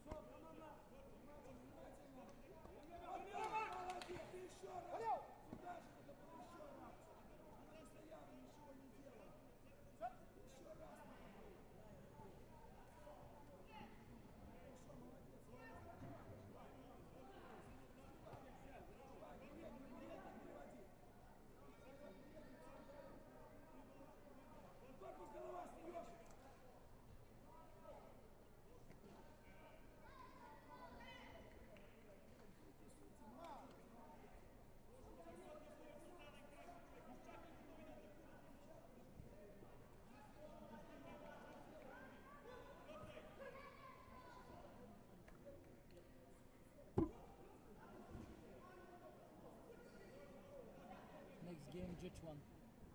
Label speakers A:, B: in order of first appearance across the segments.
A: Next game, judge one.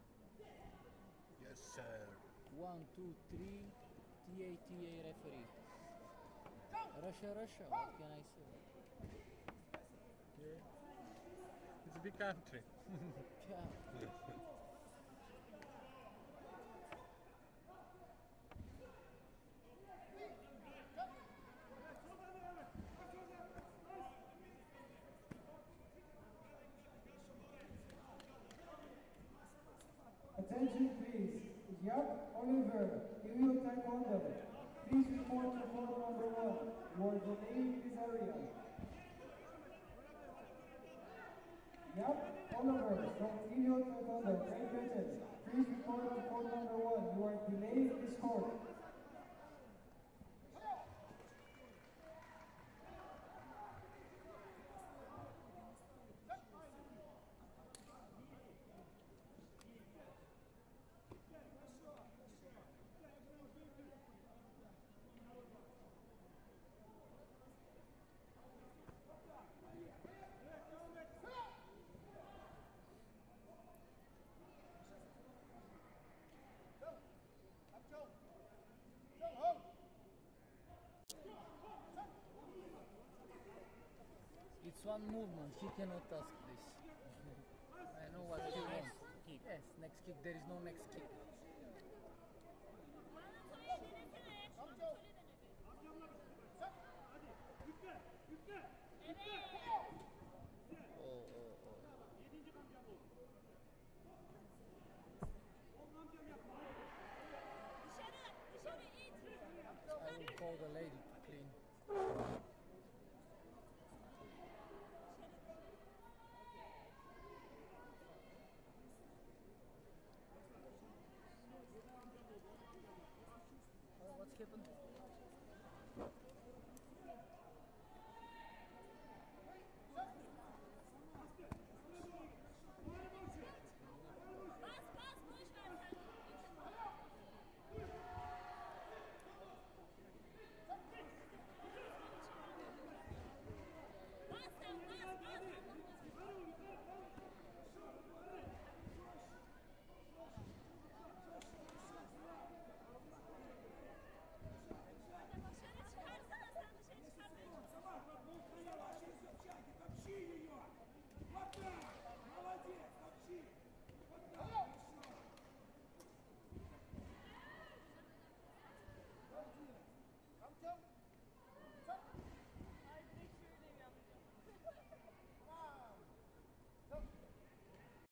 B: Yes, sir.
A: 1, 2, 3. TATA referee. Russia, Russia. What can I say?
B: Yeah. It's a big country.
A: Yeah.
C: Attention please, Yap Oliver, Ilio Taekwondo. Please report to court number 1. You are delaying this area. Yap Oliver from Ilio Taekwondo, Great Britain. Please report to court number 1. You are delaying this court.
A: It's one movement. He cannot ask this. I know what he wants. Yes, next kick. There is no next kick. Oh. I will call the lady to clean. What's happened?